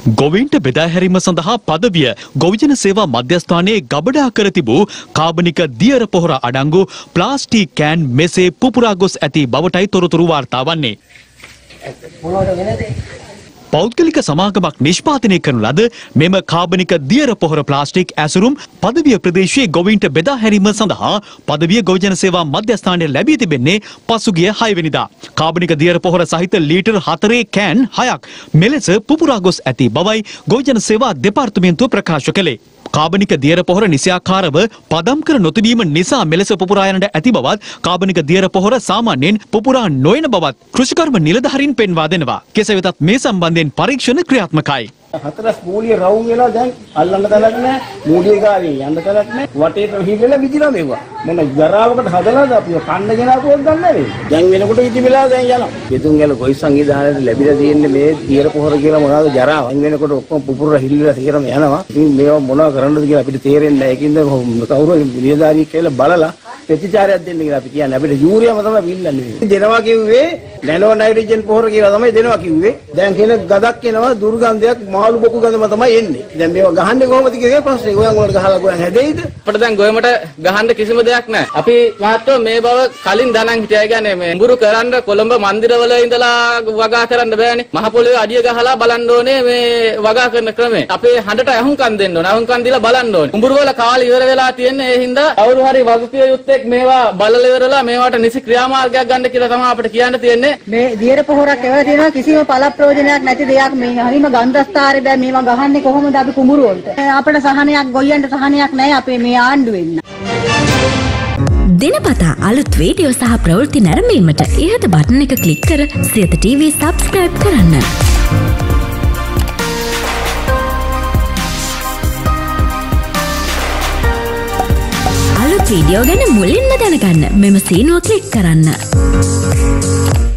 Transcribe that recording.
ගොවීන්ට බෙදා හැරීම සඳහා පදවිය ගොවිජන සේවා මධ්‍යස්ථානයේ ගබඩා කර තිබූ කාබනික දියර පොහොර අඩංගු ප්ලාස්ටික් කෑන් මෙසේ පුපුරා ගොස් ඇති බවටයි තොරතුරු වාර්තා වන්නේ. පෞද්ගලික සමාගමක් නිෂ්පාදනය කරන ලද මෙම කාබනික දියර පොහොර ප්ලාස්ටික් ඇසුරුම් පදවිය ප්‍රදේශයේ ගොවීන්ට බෙදා හැරීම සඳහා පදවිය ගොවිජන සේවා මධ්‍යස්ථානයේ ලැබී තිබෙන්නේ පසුගිය 6 වෙනිදා. කාබනික දියර පොහොර සහිත ලීටර් 4 කෑන් 6ක් මෙලෙස පුපුරා ගොස් ඇති බවයි ගොවිජන සේවා දෙපාර්තමේන්තුව ප්‍රකාශ කළේ. කාබනික දියර පොහොර නිසියාකාරව පදම් කර නොතිබීම නිසා මෙලෙස පුපුරා යන්නට ඇති බවත් කාබනික දියර පොහොර සාමාන්‍යයෙන් පුපුරා නොයන බවත් කෘෂිකර්ම නිලධාරීන් පෙන්වා දෙනවා. කෙසේ වෙතත් මේ සම්බන්ධයෙන් පරීක්ෂණ ක්‍රියාත්මකයි. හතරස් මූලිය රවුම් වෙලා දැන් අල්ලන්න තැනක් නැහැ. මූලිය ගාවේ යන්න තැනක් නැහැ. වටේට හිදෙලා විදිනවා මේවා. මොන ජරාවකට හදලාද අපි කන්න ගෙනාවුවත් ගන්න නැහැ. දැන් වෙනකොට ඉතිවිලා දැන් යනවා. ගෙතුන් ගල කොයි සංවිධානයට ලැබිලා තියෙන්නේ මේ දියර පොහොර කියලා මොනවාද ජරාව. දැන් වෙනකොට ඔක්කොම පුපුරලා හිල්ලලා තේරම යනවා. ඉතින් මේවා මොනවා කරන්නද කියලා අපිට තේරෙන්නේ නැහැ. ඒකින්ද කවුරු නිලධාරියෙක් කියලා බලලා ප්‍රතිචාරයක් දෙන්න කියලා අපි කියන්නේ. අපිට යූරියාම තමයි බිල්ලන්නේ. දෙනවා කිව්වේ නැනෝ නයිට්‍රජන් පොහොර කියලා තමයි දෙනවා කිව්වේ. දැන් කෙනෙක් ගදක් එනවා දුර්ගන්ධයක් මාළු බොකු ගඳම තමයි එන්නේ. දැන් මේවා ගහන්නේ කොහොමද කියලා ප්‍රශ්නේ. ගෝයන් වලට ගහලා ගෝයන් හැදෙයිද? අපිට දැන් ගෝයමට ගහන්න කිසිම දෙයක් නැහැ. අපි මහත්තයෝ මේ බව කලින් දනන් හිටියා කියන්නේ මේ උඹුරු කරන්න කොළඹ මන්දිරවල ඉඳලා වගා කරන්න බෑනේ. මහ පොළොවේ අඩිය ගහලා බලන්න ඕනේ මේ වගා කරන ක්‍රමය. අපේ හඬට අහුම්කම් දෙන්න ඕනේ. අහුම්කම් දීලා බලන්න ඕනේ. උඹුරු වල කාලේ ඉවර වෙලා තියෙන්නේ ඒ හින්දා කවුරු හරි වගකිය යුත්තේ මේවා බලලා ඉවරලා මේවට නිසි ක්‍රියාමාර්ගයක් ගන්න කියලා තමයි අපිට කියන්න තියෙන්නේ. මේ දියර පොහොරක් ඒවා තියෙනවා කිසිම පළ ප්‍රයෝජනයක් නැති දෙයක්. මේ හරිම ගන්ධස්තරේ දැන් මේවා ගහන්නේ කොහොමද අපි කුඹුරු වලට? අපිට සහනයක් ගොයියන්ට සහනයක් නැහැ අපේ මේ ආණ්ඩුවෙන්. දිනපතා අලුත් වීඩියෝ සහ ප්‍රවෘත්ති නැරඹීමට ඉහත බටන් එක ක්ලික් කර සියත TV subscribe කරන්න. අලුත් වීඩියෝ ගැන මුලින්ම දැනගන්න මෙම සීනුව ක්ලික් කරන්න.